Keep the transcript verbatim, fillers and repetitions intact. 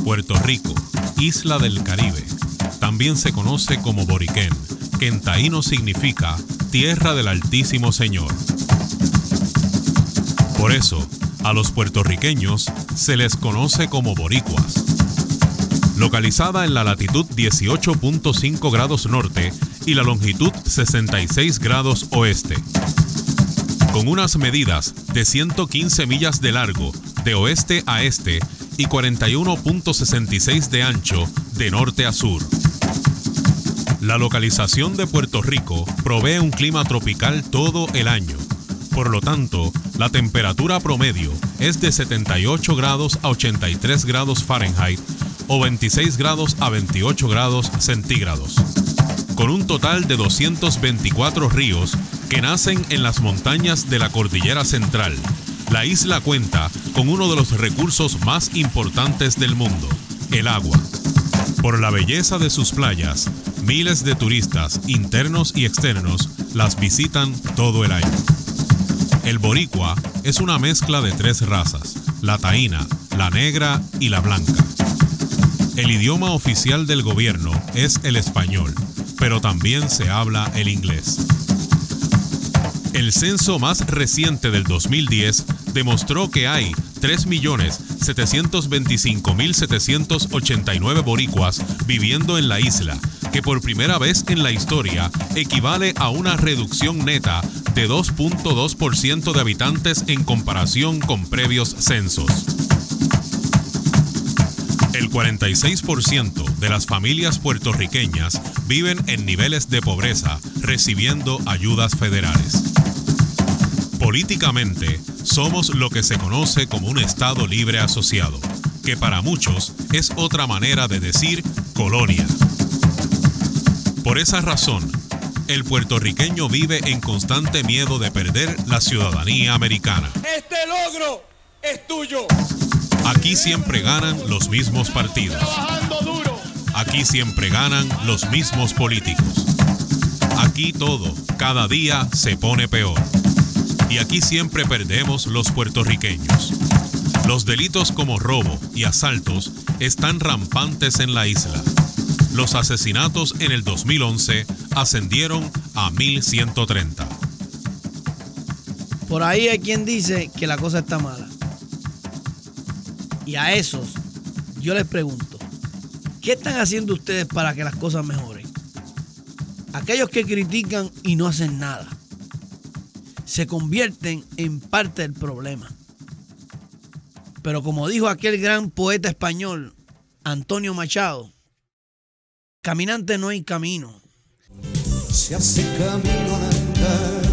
Puerto Rico, isla del Caribe, también se conoce como Boriquén, que en taíno significa tierra del Altísimo Señor. Por eso, a los puertorriqueños se les conoce como boricuas. Localizada en la latitud dieciocho punto cinco grados norte y la longitud sesenta y seis grados oeste. Con unas medidas de ciento quince millas de largo de oeste a este y cuarenta y uno punto sesenta y seis de ancho de norte a sur. La localización de Puerto Rico provee un clima tropical todo el año. Por lo tanto, la temperatura promedio es de setenta y ocho grados a ochenta y tres grados Fahrenheit o veintiséis grados a veintiocho grados centígrados. Con un total de doscientos veinticuatro ríos que nacen en las montañas de la Cordillera Central, la isla cuenta con uno de los recursos más importantes del mundo, el agua. Por la belleza de sus playas, miles de turistas internos y externos las visitan todo el año. El boricua es una mezcla de tres razas, la taína, la negra y la blanca. El idioma oficial del gobierno es el español, pero también se habla el inglés. El censo más reciente del dos mil diez demostró que hay tres millones setecientos veinticinco mil setecientos ochenta y nueve boricuas viviendo en la isla, que por primera vez en la historia equivale a una reducción neta de dos punto dos por ciento de habitantes en comparación con previos censos. El cuarenta y seis por ciento de las familias puertorriqueñas viven en niveles de pobreza, recibiendo ayudas federales. Políticamente, somos lo que se conoce como un Estado libre asociado, que para muchos es otra manera de decir colonia. Por esa razón, el puertorriqueño vive en constante miedo de perder la ciudadanía americana. Este logro es tuyo. Aquí siempre ganan los mismos partidos. Aquí siempre ganan los mismos políticos. Aquí todo, cada día, se pone peor. Y aquí siempre perdemos los puertorriqueños. Los delitos como robo y asaltos están rampantes en la isla. Los asesinatos en el dos mil once ascendieron a mil ciento treinta. Por ahí hay quien dice que la cosa está mala. Y a esos yo les pregunto, ¿qué están haciendo ustedes para que las cosas mejoren? Aquellos que critican y no hacen nada se convierten en parte del problema. Pero como dijo aquel gran poeta español, Antonio Machado, caminante no hay camino. Se hace camino al andar